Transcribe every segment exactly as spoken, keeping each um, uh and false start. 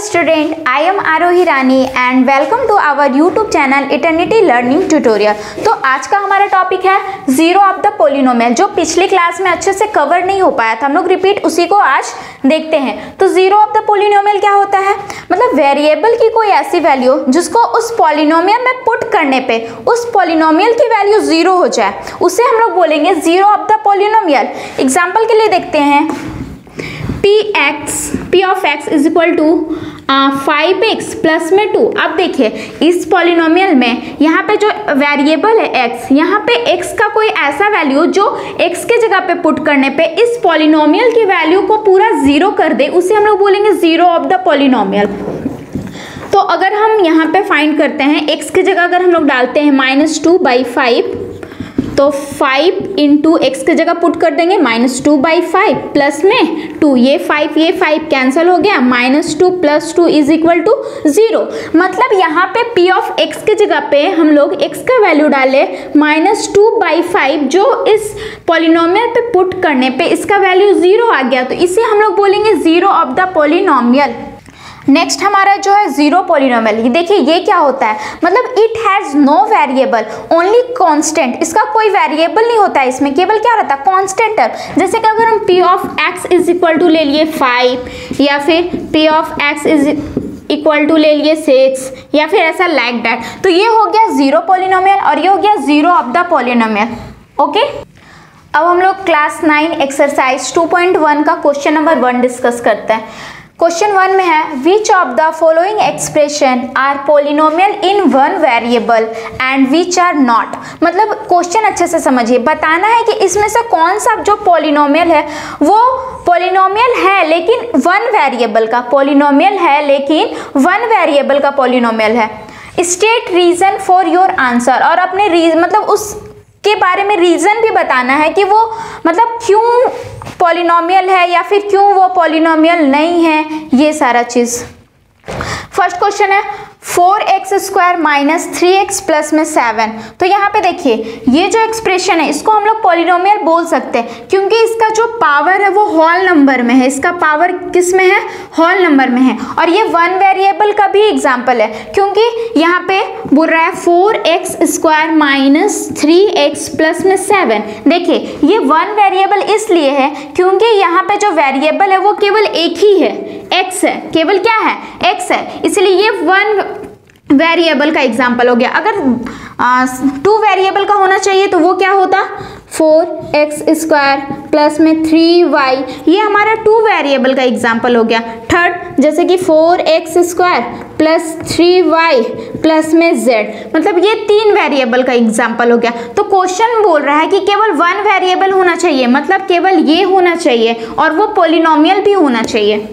student, I am Arohi Rani and welcome to our YouTube channel Eternity Learning Tutorial। तो आज का हमारा topic है जीरो ऑफ द पोलिनोमियल, जो पिछली क्लास में अच्छे से कवर नहीं हो पाया था। हम लोग रिपीट उसी को आज देखते हैं। तो जीरो ऑफ द पोलिनोमियल क्या होता है? मतलब वेरिएबल की कोई ऐसी वैल्यू जिसको उस पोलिनोमियल में पुट करने पे उस पोलिनोमियल की वैल्यू जीरो हो जाए, उसे हम लोग बोलेंगे zero of the polynomial. Example के लिए देखते हैं, P X P of X is equal to five X plus में टू। अब देखिए इस पॉलिनोमियल में यहाँ पे जो वेरिएबल है x, यहाँ पे x का कोई ऐसा वैल्यू जो x के जगह पे पुट करने पे इस पॉलिनोमियल की वैल्यू को पूरा जीरो कर दे, उसे हम लोग बोलेंगे जीरो ऑफ द पॉलिनोमियल। तो अगर हम यहाँ पे फाइंड करते हैं x की जगह अगर हम लोग डालते हैं माइनस टू बाई फाइव, तो फाइव इंटू एक्स की जगह पुट कर देंगे minus two by five plus में टू, ये फाइव ये फाइव कैंसिल हो गया, minus two plus two is equal to zero. मतलब यहाँ पे p ऑफ x की जगह पे हम लोग x का वैल्यू डाले माइनस टू बाई फाइव, जो इस पॉलिनोमियल पे पुट करने पे इसका वैल्यू जीरो आ गया, तो इसे हम लोग बोलेंगे zero of the polynomial. Next हमारा जो है जीरो पॉलिनोमियल, ये देखिए ये क्या होता है, मतलब it has no variable only constant. इसका कोई वेरिएबल नहीं होता है, इसमें केवल क्या रहता है, कांस्टेंट टर्म। जैसे कि अगर हम p of x is equal to ले लिए फाइव, या फिर p of x is equal to ले लिए सिक्स, या फिर ऐसा लाइक दैट, तो ये हो गया जीरो पॉलिनोमियल और ये हो गया zero of the polynomial. Okay, अब हम लोग class nine exercise two point one का क्वेश्चन नंबर वन डिस्कस करते हैं। क्वेश्चन वन में है, which of the following expression are polynomial in one variable and which are not. मतलब question अच्छे से समझिए, बताना है कि इसमें से कौन सा जो पोलिनोमियल है वो पोलिनोमियल है लेकिन वन वेरिएबल का पोलिनोमियल है लेकिन वन वेरिएबल का पोलिनोमियल है। State reason for your answer, और अपने रीजन मतलब उस के बारे में रीजन भी बताना है कि वो मतलब क्यों पॉलिनोमियल है या फिर क्यों वो पॉलिनोमियल नहीं है, ये सारा चीज। फर्स्ट क्वेश्चन है four X square minus three X plus में सेवन। तो यहाँ पे देखिए ये जो एक्सप्रेशन है इसको हम लोग पॉलिनोमियल बोल सकते हैं क्योंकि इसका जो पावर है वो होल नंबर में है। इसका पावर किस में है, होल नंबर में है। और ये वन वेरिएबल का भी एग्जाम्पल है क्योंकि यहाँ पे बोल रहा है four X square minus three X plus में सेवन। देखिए ये वन वेरिएबल इसलिए है क्योंकि यहाँ पे जो वेरिएबल है वो केवल एक ही है, x है, केवल क्या है, x है, इसलिए ये वन वेरिएबल का एग्जाम्पल हो गया। अगर टू वेरिएबल का होना चाहिए तो वो क्या होता, फोर एक्स स्क्वायर प्लस में थ्री वाई, ये हमारा टू वेरिएबल का एग्जाम्पल हो गया। थर्ड जैसे कि four X square plus three Y plus में जेड, मतलब ये तीन वेरिएबल का एग्जाम्पल हो गया। तो क्वेश्चन बोल रहा है कि केवल वन वेरिएबल होना चाहिए, मतलब केवल ये होना चाहिए और वो पॉलिनोमियल भी होना चाहिए।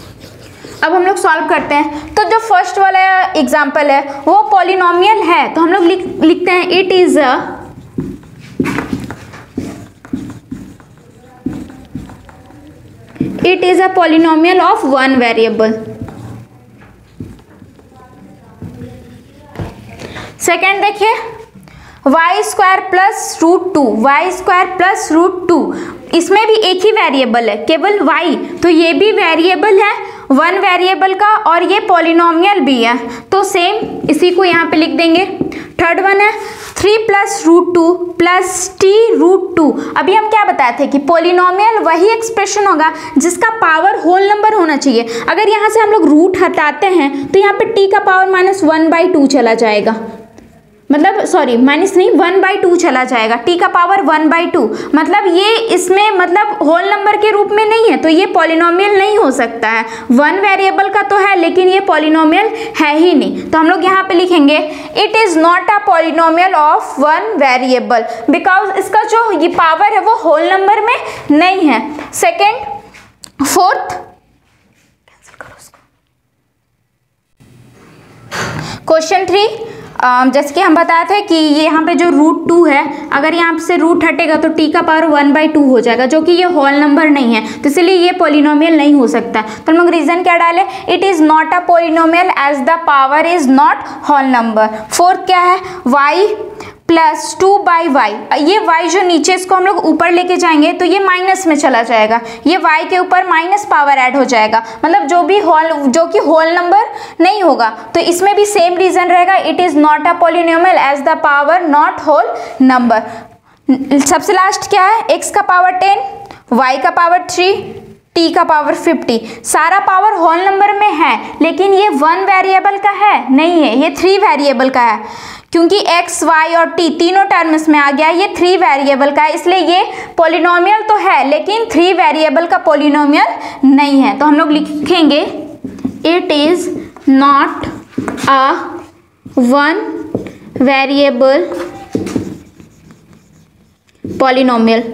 अब हम लोग सॉल्व करते हैं। तो जो फर्स्ट वाला एग्जाम्पल है वो पॉलिनोमियल है, तो हम लोग लिख लिखते हैं it is a it is a polynomial of one variable. Second देखिए, Y square plus root two, Y square plus root two, इसमें भी एक ही वेरिएबल है केवल y, तो ये भी वेरिएबल है वन वेरिएबल का और ये पॉलिनोमियल भी है, तो सेम इसी को यहाँ पे लिख देंगे। थर्ड वन है three plus root two plus T root two. अभी हम क्या बताए थे कि पॉलिनोमियल वही एक्सप्रेशन होगा जिसका पावर होल नंबर होना चाहिए। अगर यहाँ से हम लोग रूट हटाते हैं तो यहाँ पे t का power minus one by two चला जाएगा, मतलब सॉरी माइनस नहीं वन बाई टू चला जाएगा, t का पावर वन बाई टू, मतलब ये इसमें मतलब होल नंबर के रूप में नहीं है, तो ये पॉलिनोमियल नहीं हो सकता है। वन वेरिएबल का तो है लेकिन ये पॉलिनोमियल है ही नहीं, तो हम लोग यहाँ पे लिखेंगे it is not a polynomial of one variable because इसका जो ये पावर है वो होल नंबर में नहीं है। Second fourth question three, Uh, जैसे कि हम बताए थे कि ये यहाँ पे जो रूट टू है, अगर यहाँ से रूट हटेगा तो t का पावर वन बाई टू हो जाएगा, जो कि ये होल नंबर नहीं है, तो इसलिए ये पॉलिनोमियल नहीं हो सकता। तो हम लोग रीजन क्या डाले, it is not a polynomial as the power is not whole number. Fourth क्या है, y plus two by Y, ये y जो नीचे इसको हम लोग ऊपर लेके जाएंगे तो ये माइनस में चला जाएगा, ये y के ऊपर माइनस पावर ऐड हो जाएगा, मतलब जो भी होल जो कि होल नंबर नहीं होगा तो इसमें भी सेम रीजन रहेगा, it is not a polynomial as the power not whole number. सबसे लास्ट क्या है, x का पावर टेन, y का पावर थ्री, t का पावर फिफ्टी, सारा पावर होल नंबर में है लेकिन ये वन वेरिएबल का है नहीं है, ये थ्री वेरिएबल का है, क्योंकि x, y और t तीनों टर्म्स में आ गया, ये थ्री वेरिएबल का है, इसलिए ये पॉलिनोमियल तो है लेकिन थ्री वेरिएबल का पॉलिनोमियल नहीं है। तो हम लोग लिखेंगे it is not a one variable polynomial.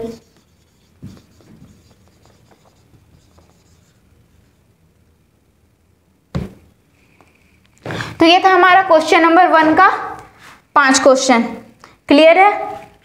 तो ये था हमारा क्वेश्चन नंबर वन का पांच क्वेश्चन। क्लियर है?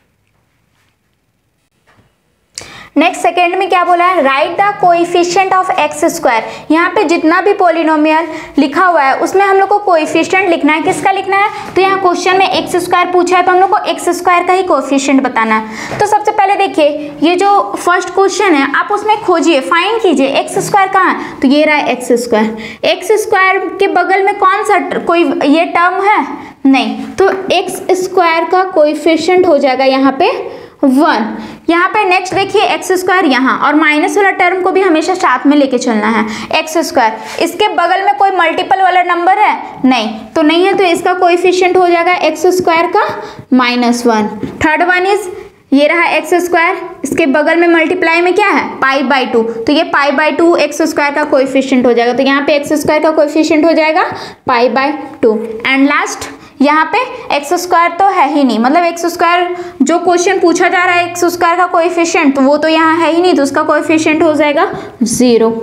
नेक्स्ट सेकेंड में क्या बोला है, write the coefficient of X square. यहाँ पे जितना भी पॉलिनोमियल लिखा हुआ है उसमें हम लोग को कोएफिशिएंट लिखना है, किसका लिखना है, तो यहाँ क्वेश्चन में एक्स स्क्वायर पूछा है तो हम लोग को एक्स स्क्वायर का ही कोएफिशिएंट बताना है। तो सबसे पहले देखिए ये जो फर्स्ट क्वेश्चन है आप उसमें खोजिए, फाइंड कीजिए एक्स स्क्वायर कहाँ है, तो ये रहा एक्स स्क्वायर। एक्स स्क्वायर के बगल में कौन सा कोई ये टर्म है, नहीं, तो एक्स स्क्वायर का कोएफिशिएंट हो जाएगा यहाँ पे वन। यहाँ पे नेक्स्ट देखिए एक्स स्क्वायर यहाँ, और माइनस वाला टर्म को भी हमेशा साथ में लेके चलना है। एक्स स्क्वायर, इसके बगल में कोई मल्टीपल वाला नंबर है, नहीं, तो नहीं है, तो इसका कोएफिशिएंट हो जाएगा एक्स स्क्वायर का minus one. Third one is ये रहा एक्स स्क्वायर, इसके बगल में मल्टीप्लाई में क्या है, पाई बाई टू, तो ये pi by two X square का कोएफिशिएंट हो जाएगा, तो यहाँ पे एक्स स्क्वायर का कोएफिशिएंट हो जाएगा pi by two. And last यहाँ पे एक्स स्क्वायर तो है ही नहीं, मतलब एक्स स्क्वायर जो क्वेश्चन पूछा जा रहा है एक्स स्क्वायर का कोएफिशिएंट तो वो तो यहाँ है ही नहीं, तो उसका कोएफिशिएंट हो जाएगा zero.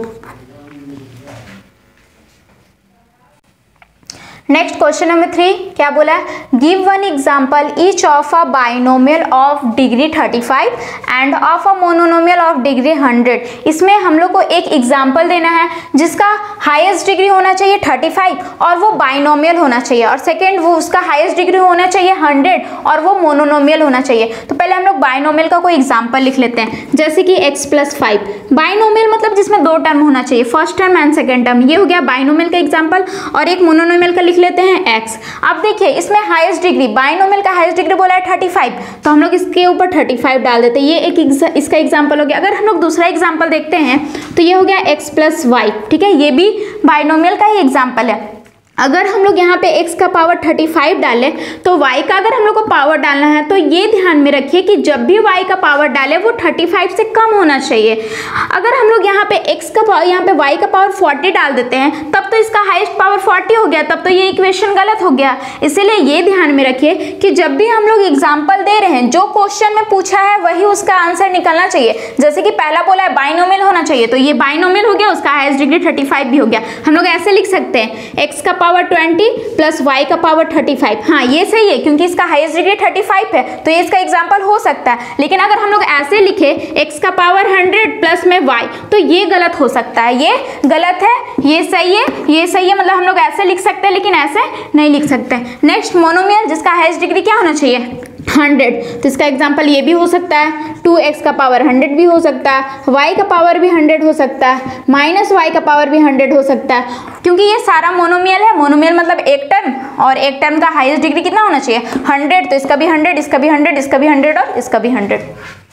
Next question number three क्या बोला है, give one example each of a binomial of degree thirty five and of a monomial of degree hundred. इसमें हम लोग को एक एग्जांपल देना है जिसका हाईएस्ट डिग्री होना चाहिए थर्टी फाइव और वो बाइनोमियल होना चाहिए, और सेकंड वो उसका हाईएस्ट डिग्री होना चाहिए हंड्रेड और वो मोनोनोमियल होना चाहिए। तो पहले हम लोग बाइनोमियल का कोई एग्जाम्पल लिख लेते हैं, जैसे कि एक्स प्लस फाइव। बाइनोमियल मतलब जिसमें दो टर्म होना चाहिए, first term and second term, ये हो गया बाइनोमियल का एग्जाम्पल। और एक मोनोनोमियल का लेते हैं x। अब देखिए इसमें हाईएस्ट डिग्री, बाइनोमियल का हाईएस्ट डिग्री बोला है थर्टी फाइव, तो हम लोग इसके ऊपर थर्टी फाइव डाल देते हैं, ये एक इसका एग्जांपल हो गया। अगर हम लोग दूसरा एग्जांपल देखते हैं तो ये हो गया x प्लस वाई, ठीक है, ये भी बाइनोमियल का ही एग्जांपल है। अगर हम लोग यहाँ पे x का पावर थर्टी फाइव डालें तो y का अगर हम लोग को पावर डालना है तो ये ध्यान में रखिए कि जब भी y का पावर डाले वो थर्टी फाइव से कम होना चाहिए। अगर हम लोग यहाँ पे x का पावर यहाँ पे y का पावर फोर्टी डाल देते हैं तब तो इसका हाईएस्ट पावर फोर्टी हो गया, तब तो ये इक्वेशन गलत हो गया। इसीलिए ये ध्यान में रखिए कि जब भी हम लोग एग्जाम्पल दे रहे हैं जो क्वेश्चन में पूछा है वही उसका आंसर निकलना चाहिए। जैसे कि पहला बोला है बाइनोमियल होना चाहिए, तो ये बाइनोमियल हो गया, उसका हाईएस्ट डिग्री थर्टी फाइव भी हो गया। हम लोग ऐसे लिख सकते हैं x का पावर ट्वेंटी प्लस y का पावर थर्टी फाइव। हाँ ये सही है क्योंकि इसका हाईएस्ट डिग्री थर्टी फाइव है, तो ये इसका एग्जांपल हो सकता है। लेकिन अगर हम लोग ऐसे लिखे x का पावर हंड्रेड प्लस में y, तो ये गलत हो सकता है, ये गलत है, ये सही है, ये सही है, मतलब हम लोग ऐसे लिख सकते हैं लेकिन ऐसे नहीं लिख सकते। नेक्स्ट मोनोमियल जिसका हाईएस्ट डिग्री क्या होना चाहिए, हंड्रेड, तो इसका एग्जांपल ये भी हो सकता है, टू एक्स का पावर हंड्रेड भी हो सकता है, y का पावर भी हंड्रेड हो सकता है, माइनस वाई का पावर भी हंड्रेड हो सकता है, क्योंकि ये सारा मोनोमियल है। मोनोमियल मतलब एक टर्म, और एक टर्म का हाईएस्ट डिग्री कितना होना चाहिए, हंड्रेड, तो इसका भी हंड्रेड, इसका भी हंड्रेड, इसका भी हंड्रेड और इसका भी hundred.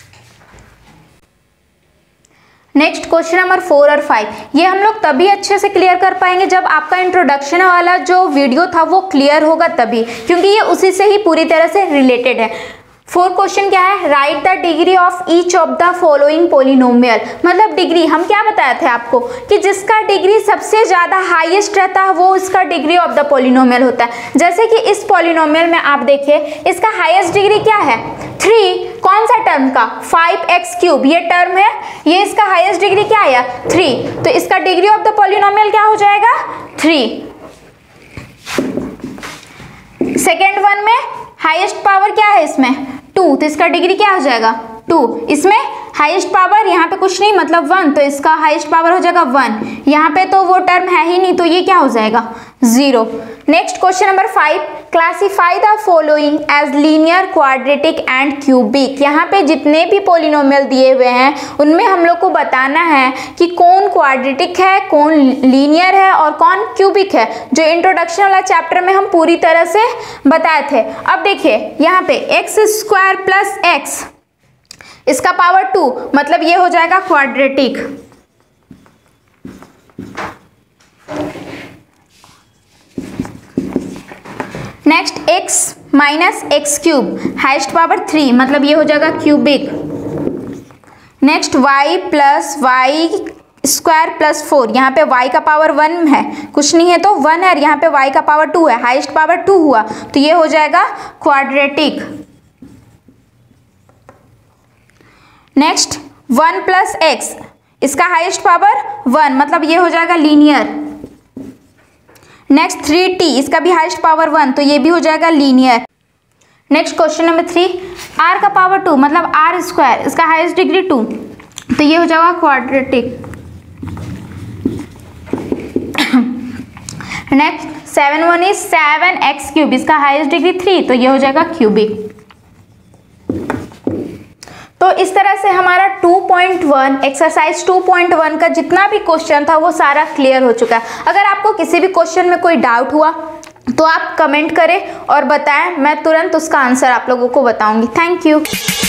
Next question number four और फाइव, ये हम लोग तभी अच्छे से क्लियर कर पाएंगे जब आपका इंट्रोडक्शन वाला जो वीडियो था वो क्लियर होगा तभी, क्योंकि ये उसी से ही पूरी तरह से रिलेटेड है। फोर क्वेश्चन क्या है, write the degree of each of the following polynomial. मतलब डिग्री हम क्या बताए थे आपको कि जिसका डिग्री सबसे ज्यादा हाईएस्ट रहता है वो इसका डिग्री ऑफ द पॉलिनोमियल होता है। जैसे कि इस पॉलिनोमियल में आप देखिए इसका हाईएस्ट डिग्री क्या है, थ्री। कौन सा टर्म का, फाइव एक्स क्यूब, ये टर्म है, ये इसका हाईएस्ट डिग्री क्या आया, थ्री, तो इसका डिग्री ऑफ द पॉलिनोमियल क्या हो जाएगा, थ्री। सेकेंड वन में हाईएस्ट पावर क्या है इसमें, टू, तो इसका डिग्री क्या हो जाएगा, टू। इसमें हाईएस्ट पावर यहाँ पे कुछ नहीं मतलब वन, तो इसका हाईएस्ट पावर हो जाएगा वन। यहाँ पे तो वो टर्म है ही नहीं, तो ये क्या हो जाएगा zero. Next question number five, classify the following as linear, quadratic and cubic. यहाँ पे जितने भी पॉलिनोमियल दिए हुए हैं उनमें हम लोग को बताना है कि कौन क्वाड्रेटिक है, कौन लीनियर है और कौन क्यूबिक है, जो इंट्रोडक्शन वाला चैप्टर में हम पूरी तरह से बताए थे। अब देखिए यहाँ पे एक्स स्क्वायर प्लस एक्स, इसका पावर टू, मतलब ये हो जाएगा quadratic. Next x minus x cube, highest power three, मतलब ये हो जाएगा cubic. Next y plus y square plus four, यहाँ पे y का पावर वन है, कुछ नहीं है तो वन है, यहाँ पे y का पावर टू है, हाइस्ट पावर टू हुआ, तो ये हो जाएगा quadratic. Next one plus x, इसका हाइस्ट पावर वन, मतलब ये हो जाएगा लीनियर। नेक्स्ट थ्री टी, इसका भी हाइस्ट पावर वन, तो ये भी हो जाएगा linear. Next question number three, r का पावर टू, मतलब आर स्क्वायर, इसका हाइस्ट डिग्री टू, तो ये हो जाएगा quadratic. Next seven one is seven x cube, इसका हाइस्ट डिग्री थ्री, तो ये हो जाएगा क्यूबिक। तो इस तरह से हमारा two point one exercise two point one का जितना भी क्वेश्चन था वो सारा क्लियर हो चुका है। अगर आपको किसी भी क्वेश्चन में कोई डाउट हुआ तो आप कमेंट करें और बताएं, मैं तुरंत उसका आंसर आप लोगों को बताऊंगी। Thank you.